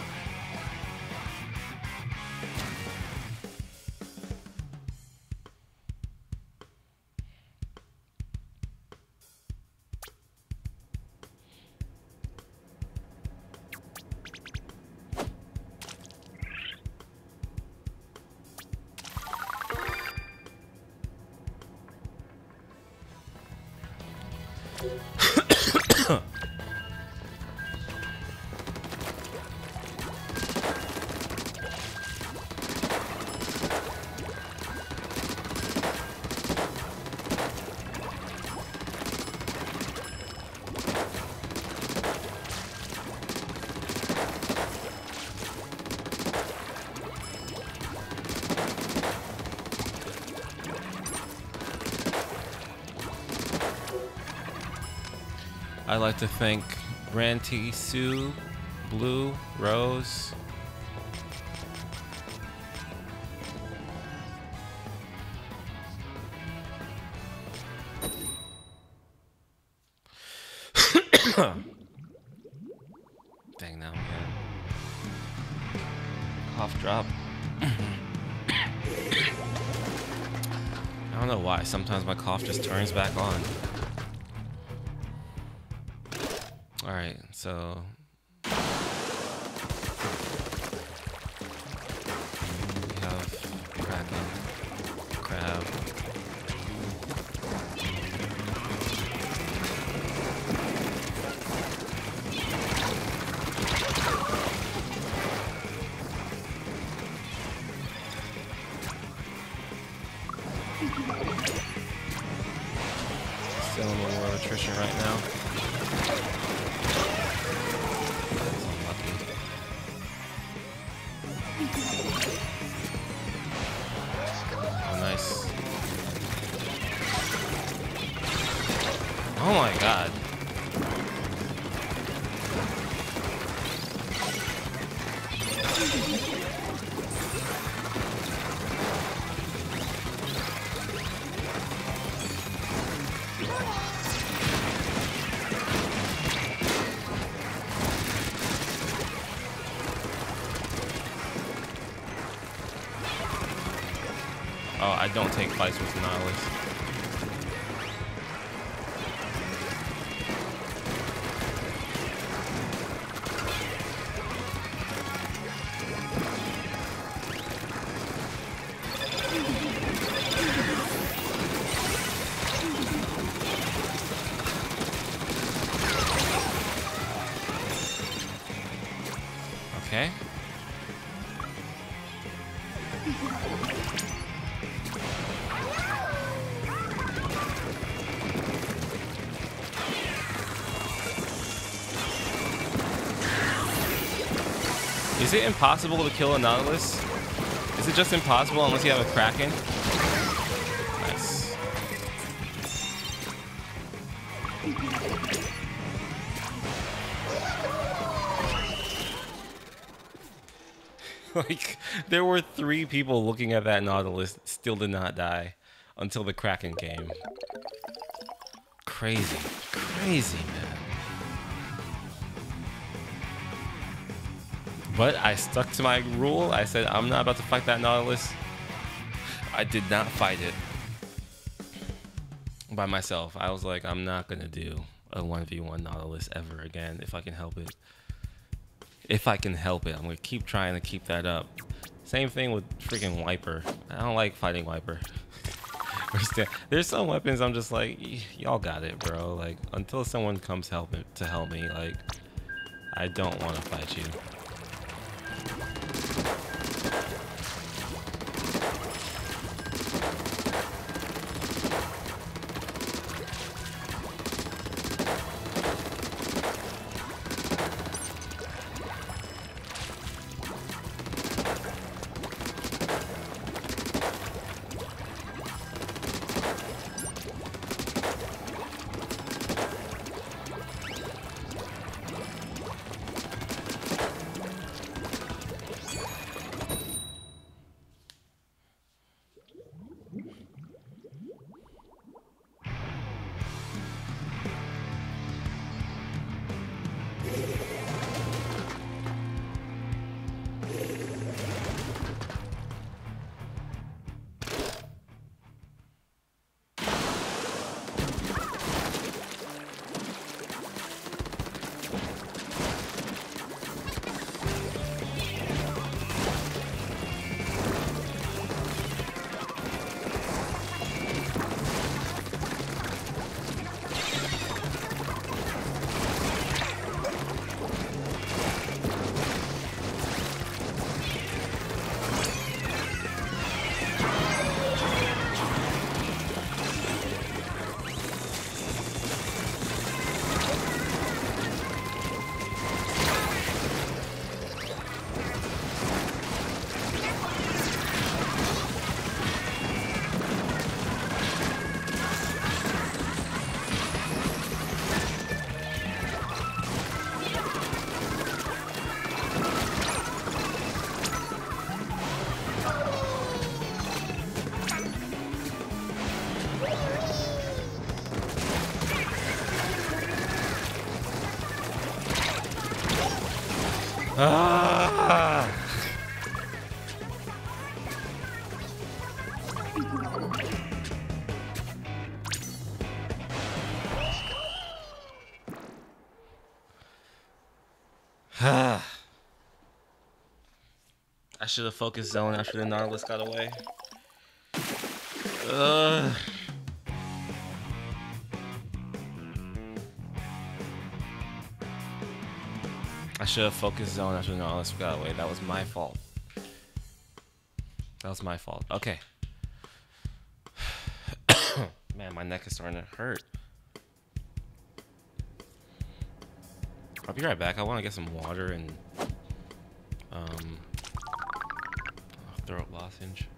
I'd like to thank Ranty Sue, Blue, Rose. Dang, now I'm gonna cough drop. I don't know why. Sometimes my cough just turns back on. Alright, so we have Kraken, Crab. situation right now. That's unlucky. Oh, nice. Oh my god. Oh, I don't take fights with Nautilus. Okay. Is it impossible to kill a Nautilus? Is it just impossible unless you have a Kraken? Nice. Like, there were 3 people looking at that Nautilus, still did not die until the Kraken came. Crazy. Crazy, man. But I stuck to my rule. I said, I'm not about to fight that Nautilus. I did not fight it by myself. I was like, I'm not going to do a 1v1 Nautilus ever again if I can help it. If I can help it, I'm going to keep trying to keep that up. Same thing with freaking Wiper. I don't like fighting Wiper. There's some weapons I'm just like, y'all got it, bro. Like, until someone comes to help me, like, I don't want to fight you. Ah! I should have focused zone after the Nautilus got away. I should have focused zone after the Nautilus got away. That was my fault. That was my fault. Okay. Man, my neck is starting to hurt. I'll be right back. I want to get some water and throat lozenge.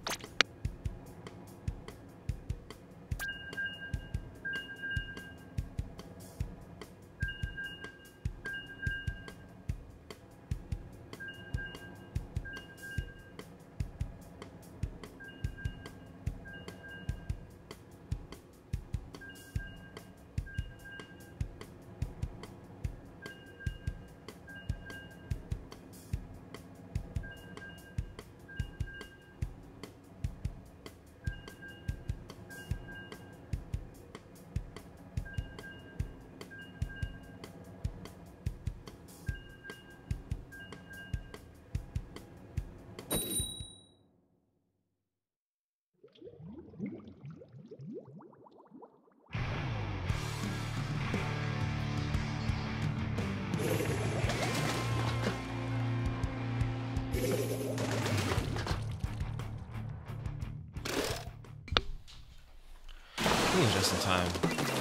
Just in time.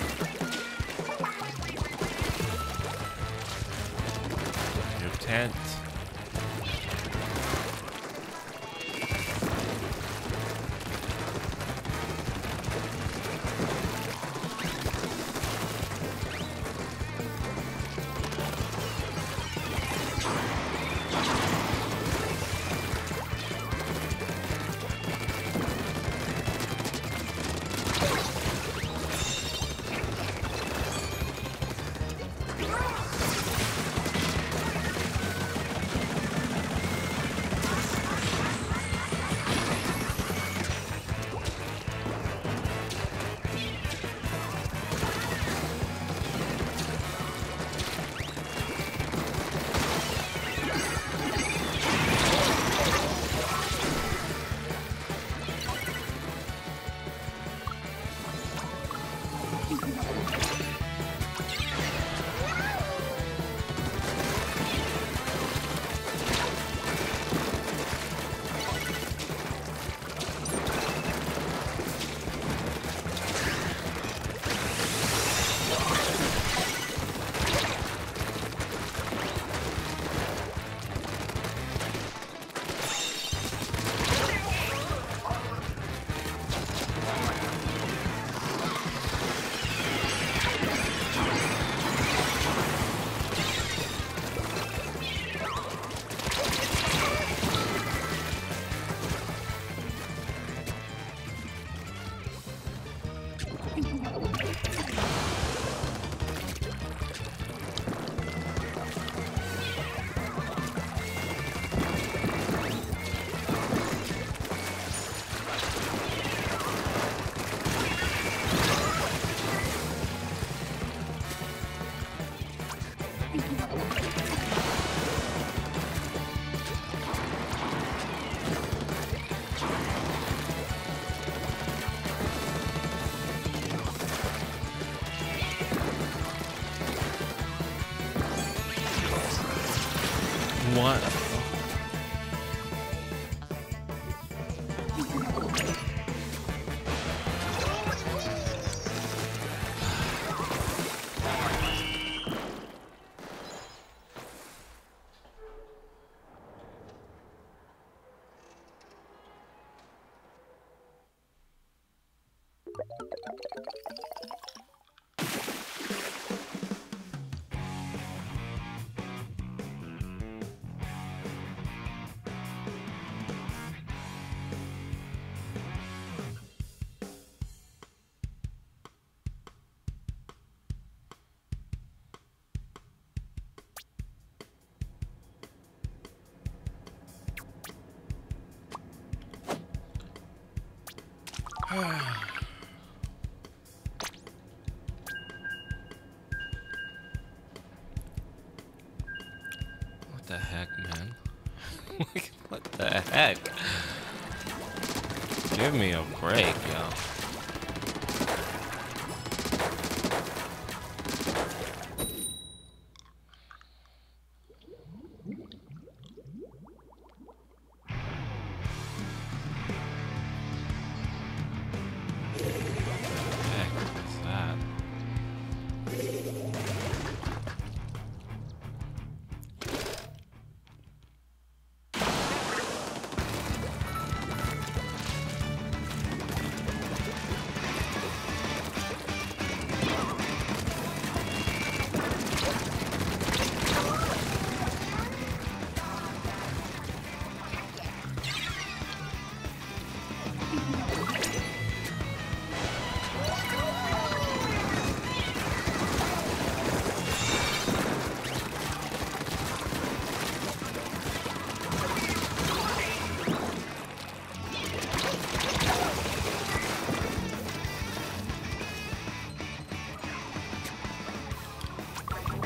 Your tent. What? What the heck, man? What the heck? Give me a break, yo.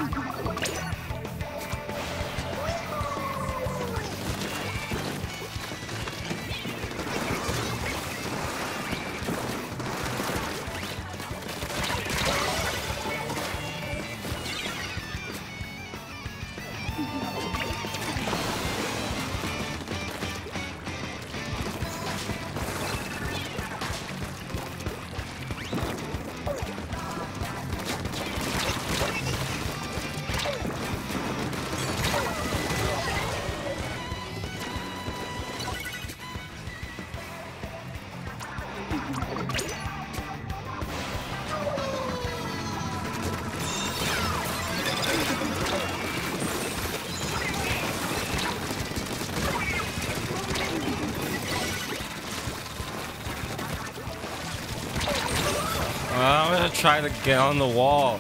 I'm gonna try to get on the wall.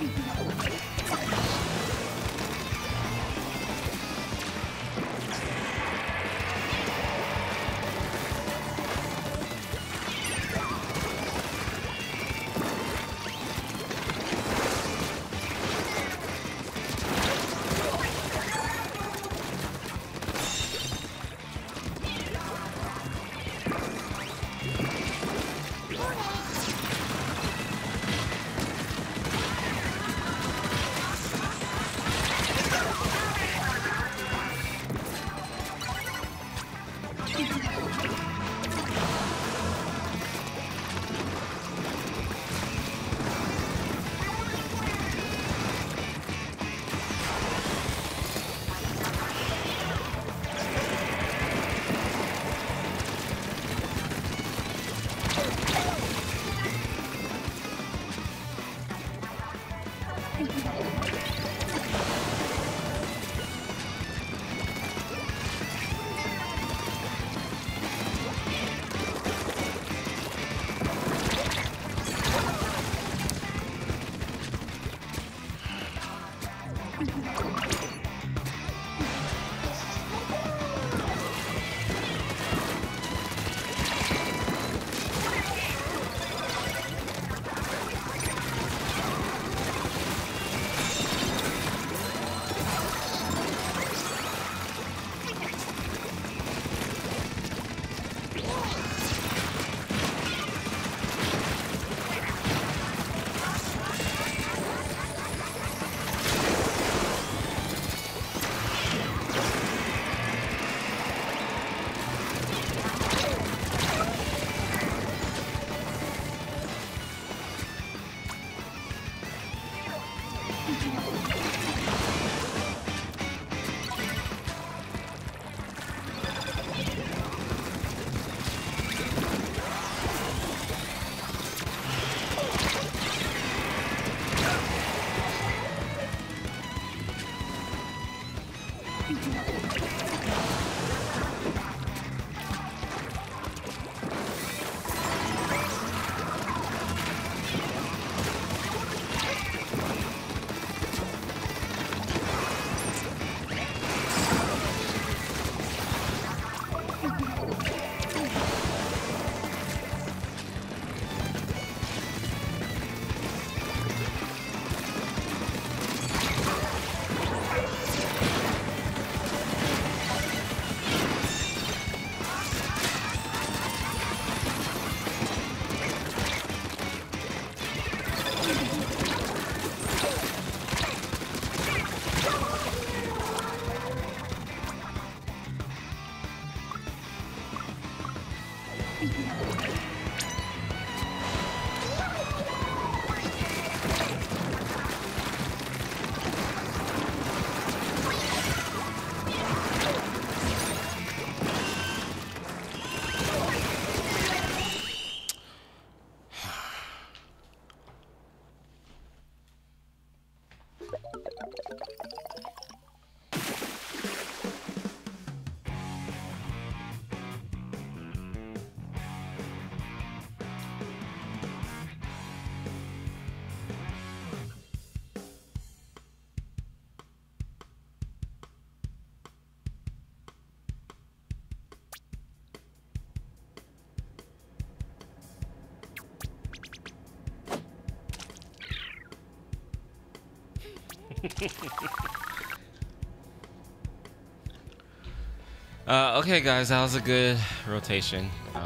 Okay, guys, that was a good rotation.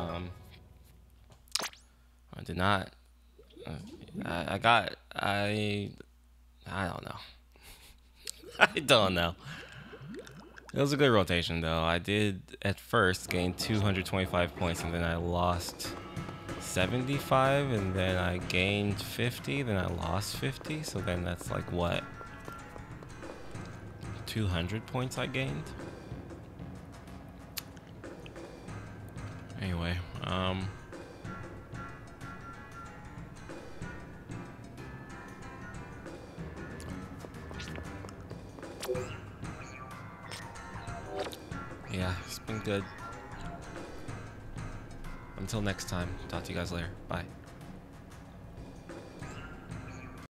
I did not. I don't know. I don't know. It was a good rotation, though. I did at first gain 225 points, and then I lost 75, and then I gained 50, then I lost 50. So then that's like what? 200 points I gained. Anyway, yeah, it's been good. Until next time, talk to you guys later. Bye.